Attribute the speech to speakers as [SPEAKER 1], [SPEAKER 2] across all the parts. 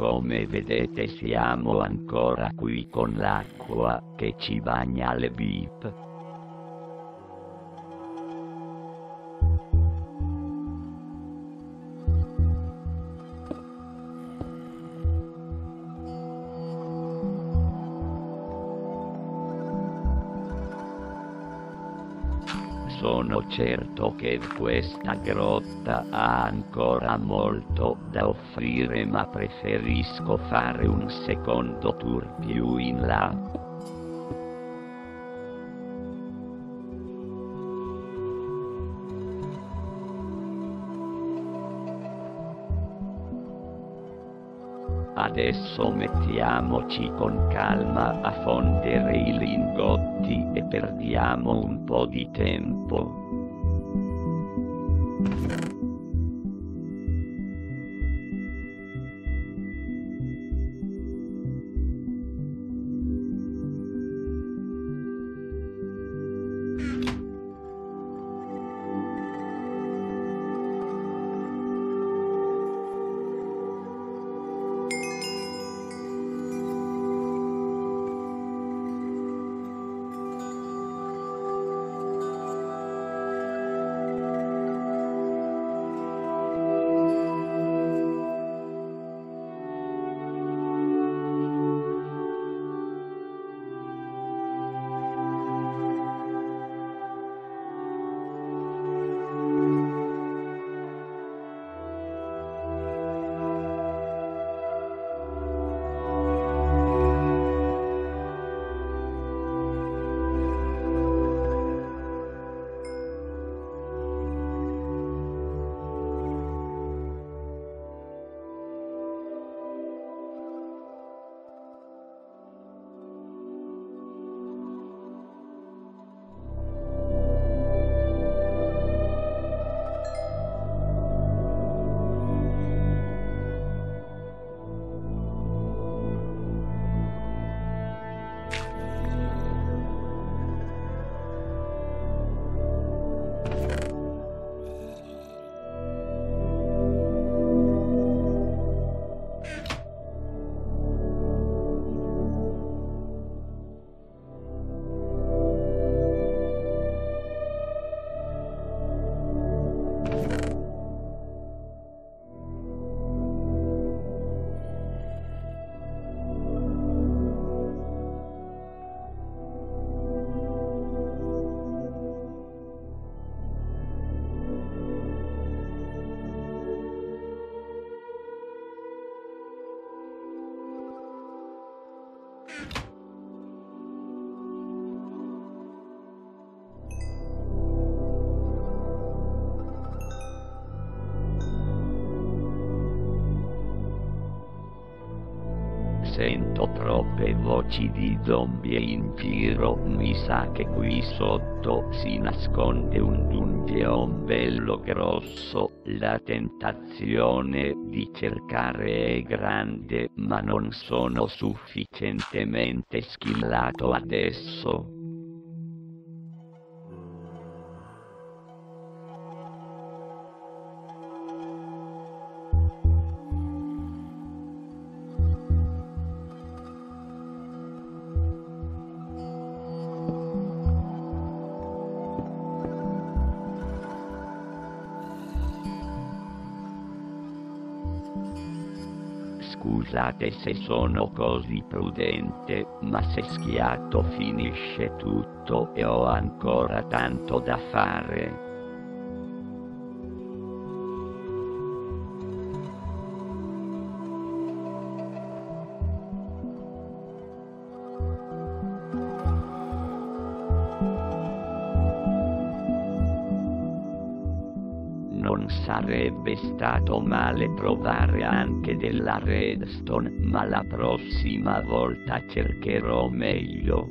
[SPEAKER 1] Come vedete siamo ancora qui con l'acqua che ci bagna le VIP. Sono certo che questa grotta ha ancora molto da offrire, ma preferisco fare un secondo tour più in là. Adesso mettiamoci con calma a fondere i lingotti e perdiamo un po' di tempo. Sento troppe voci di zombie in giro, mi sa che qui sotto si nasconde un dungeon bello grosso. La tentazione di cercare è grande, ma non sono sufficientemente skillato adesso. Scusate se sono così prudente, ma se schiatto finisce tutto e ho ancora tanto da fare. Non sarebbe stato male provare anche della redstone, ma la prossima volta cercherò meglio.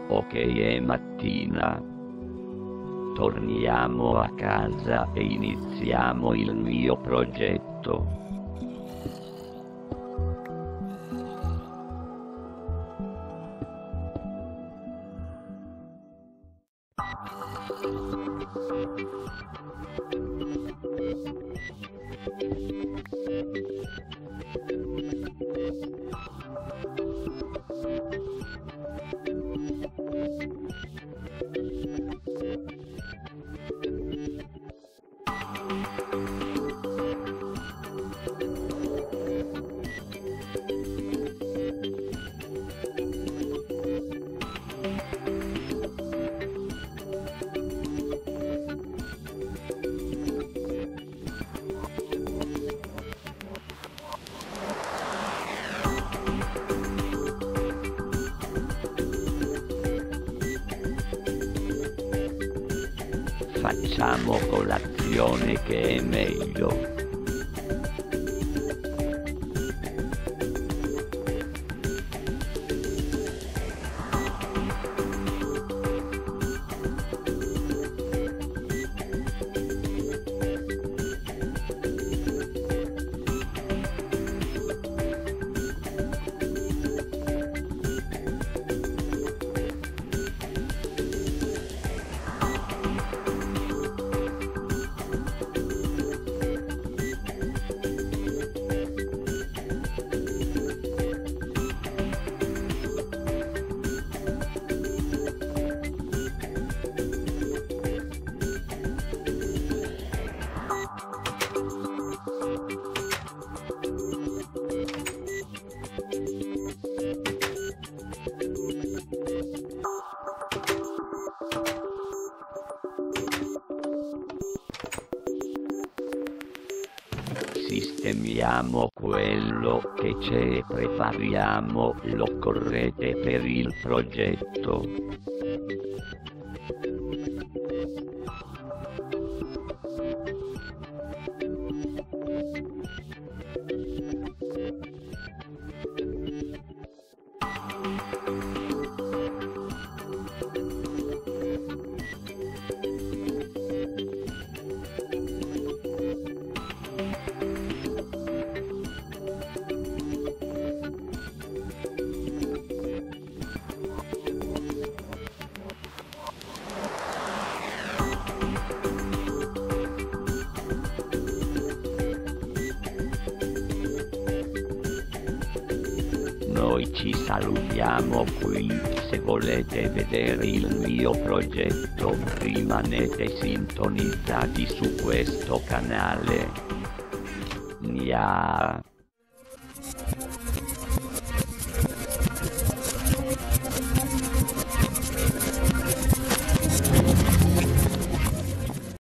[SPEAKER 1] Ok, è mattina. Torniamo a casa e iniziamo il mio progetto. Facciamo colazione che è meglio. Sistemiamo quello che c'è e prepariamo l'occorrente per il progetto. Noi ci salutiamo qui. Se volete vedere il mio progetto, rimanete sintonizzati su questo canale. Nya.